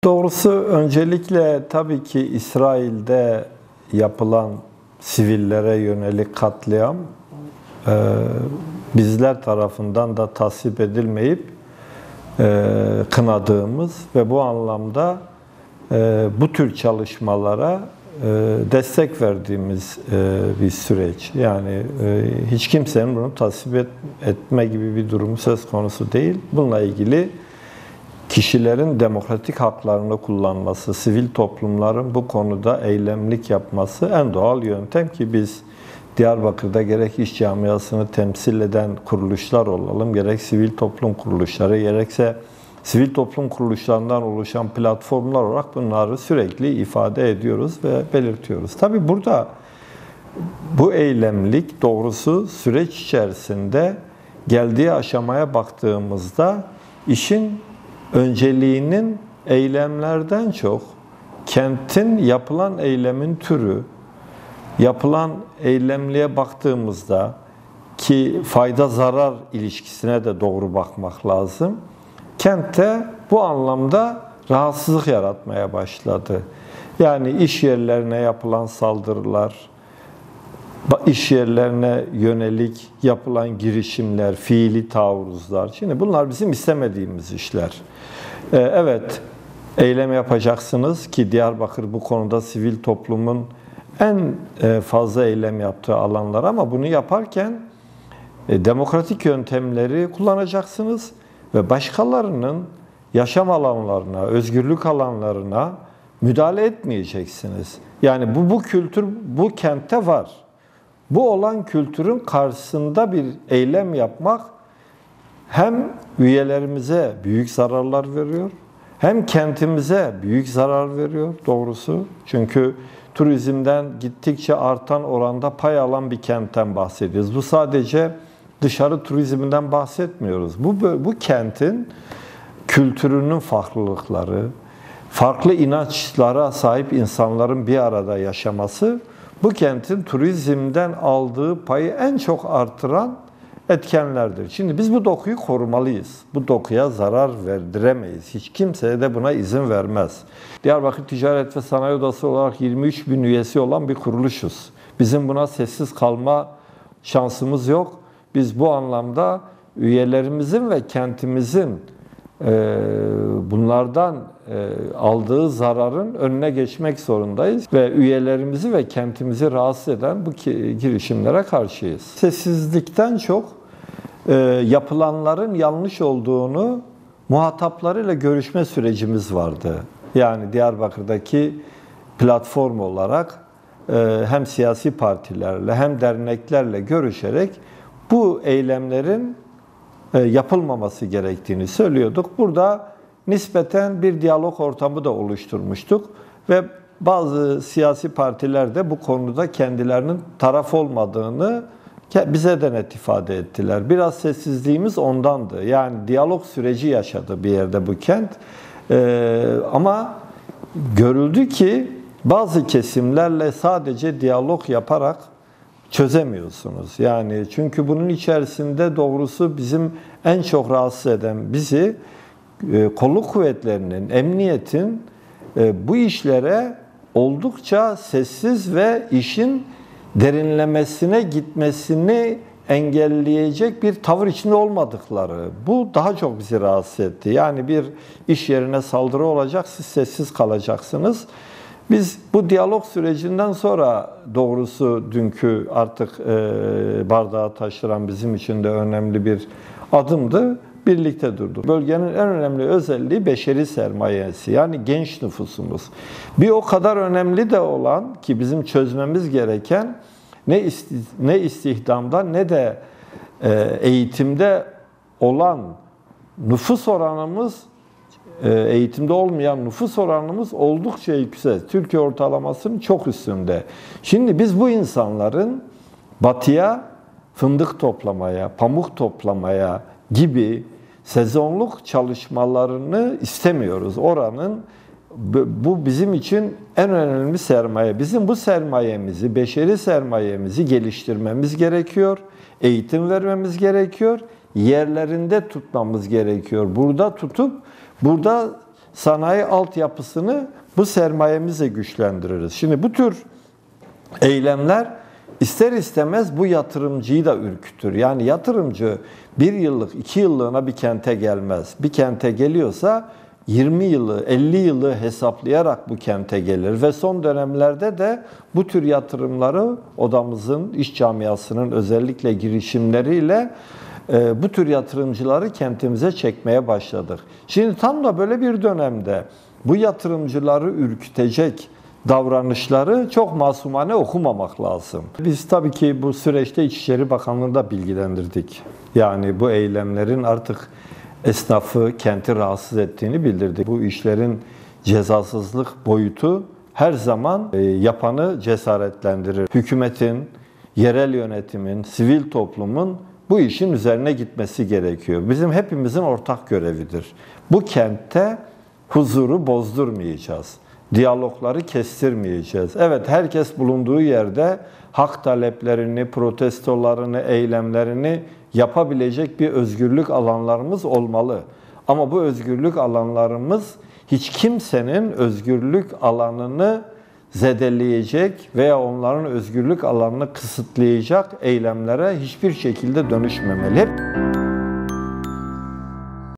Doğrusu öncelikle tabii ki İsrail'de yapılan sivillere yönelik katliam bizler tarafından da tasvip edilmeyip kınadığımız ve bu anlamda bu tür çalışmalara destek verdiğimiz bir süreç. Yani hiç kimsenin bunu tasvip etme gibi bir durum söz konusu değil. Bununla ilgili kişilerin demokratik haklarını kullanması, sivil toplumların bu konuda eylemlik yapması en doğal yöntem ki biz Diyarbakır'da gerek iş camiasını temsil eden kuruluşlar olalım, gerek sivil toplum kuruluşları, gerekse sivil toplum kuruluşlarından oluşan platformlar olarak bunları sürekli ifade ediyoruz ve belirtiyoruz. Tabii burada bu eylemlik doğrusu süreç içerisinde geldiği aşamaya baktığımızda işin önceliğinin eylemlerden çok kentin yapılan eylemin türü, yapılan eylemliğe baktığımızda ki fayda zarar ilişkisine de doğru bakmak lazım. Kentte bu anlamda rahatsızlık yaratmaya başladı. Yani iş yerlerine yapılan saldırılar, iş yerlerine yönelik yapılan girişimler, fiili taarruzlar. Şimdi bunlar bizim istemediğimiz işler. Evet, eylem yapacaksınız ki Diyarbakır bu konuda sivil toplumun en fazla eylem yaptığı alanlar ama bunu yaparken demokratik yöntemleri kullanacaksınız ve başkalarının yaşam alanlarına, özgürlük alanlarına müdahale etmeyeceksiniz. Yani bu kültür bu kentte var. Bu olan kültürün karşısında bir eylem yapmak hem üyelerimize büyük zararlar veriyor, hem kentimize büyük zarar veriyor doğrusu. Çünkü turizmden gittikçe artan oranda pay alan bir kentten bahsediyoruz. Bu sadece dışarı turizminden bahsetmiyoruz. Bu kentin kültürünün farklılıkları, farklı inançlara sahip insanların bir arada yaşaması, bu kentin turizmden aldığı payı en çok artıran etkenlerdir. Şimdi biz bu dokuyu korumalıyız. Bu dokuya zarar verdiremeyiz. Hiç kimseye de buna izin vermez. Diyarbakır Ticaret ve Sanayi Odası olarak 23 bin üyesi olan bir kuruluşuz. Bizim buna sessiz kalma şansımız yok. Biz bu anlamda üyelerimizin ve kentimizin bunlardan aldığı zararın önüne geçmek zorundayız ve üyelerimizi ve kentimizi rahatsız eden bu girişimlere karşıyız. Sessizlikten çok yapılanların yanlış olduğunu muhataplarıyla görüşme sürecimiz vardı. Yani Diyarbakır'daki platform olarak hem siyasi partilerle hem derneklerle görüşerek bu eylemlerin yapılmaması gerektiğini söylüyorduk. Burada nispeten bir diyalog ortamı da oluşturmuştuk ve bazı siyasi partiler de bu konuda kendilerinin taraf olmadığını bize de net ifade ettiler. Biraz sessizliğimiz ondandı. Yani diyalog süreci yaşadı bir yerde bu kent. Ama görüldü ki bazı kesimlerle sadece diyalog yaparak çözemiyorsunuz. Yani çünkü bunun içerisinde doğrusu bizim en çok rahatsız eden bizi kolluk kuvvetlerinin, emniyetin bu işlere oldukça sessiz ve işin derinlemesine gitmesini engelleyecek bir tavır içinde olmadıkları. Bu daha çok bizi rahatsız etti. Yani bir iş yerine saldırı olacak, siz sessiz kalacaksınız. Biz bu diyalog sürecinden sonra doğrusu dünkü artık bardağı taşıran bizim için de önemli bir adımdı. Birlikte durduk. Bölgenin en önemli özelliği beşeri sermayesi. Yani genç nüfusumuz. Bir o kadar önemli de olan ki bizim çözmemiz gereken ne istihdamda ne de eğitimde olan nüfus oranımız, eğitimde olmayan nüfus oranımız oldukça yüksek. Türkiye ortalamasının çok üstünde. Şimdi biz bu insanların batıya fındık toplamaya, pamuk toplamaya gibi sezonluk çalışmalarını istemiyoruz. Oranın bu bizim için en önemli sermaye. Bizim bu sermayemizi, beşeri sermayemizi geliştirmemiz gerekiyor. Eğitim vermemiz gerekiyor. Yerlerinde tutmamız gerekiyor. Burada tutup burada sanayi altyapısını bu sermayemizle güçlendiririz. Şimdi bu tür eylemler ister istemez bu yatırımcıyı da ürkütür. Yani yatırımcı 1 yıllık, 2 yıllığına bir kente gelmez. Bir kente geliyorsa 20 yılı, 50 yılı hesaplayarak bu kente gelir ve son dönemlerde de bu tür yatırımları odamızın, iş camiasının özellikle girişimleriyle bu tür yatırımcıları kentimize çekmeye başladık. Şimdi tam da böyle bir dönemde bu yatırımcıları ürkütecek davranışları çok masumane okumamak lazım. Biz tabii ki bu süreçte İçişleri Bakanlığı'nı da bilgilendirdik. Yani bu eylemlerin artık esnafı, kenti rahatsız ettiğini bildirdik. Bu işlerin cezasızlık boyutu her zaman yapanı cesaretlendirir. Hükümetin, yerel yönetimin, sivil toplumun bu işin üzerine gitmesi gerekiyor. Bizim hepimizin ortak görevidir. Bu kentte huzuru bozdurmayacağız. Diyalogları kestirmeyeceğiz. Evet, herkes bulunduğu yerde hak taleplerini, protestolarını, eylemlerini yapabilecek bir özgürlük alanlarımız olmalı. Ama bu özgürlük alanlarımız hiç kimsenin özgürlük alanını zedeleyecek veya onların özgürlük alanını kısıtlayacak eylemlere hiçbir şekilde dönüşmemeli.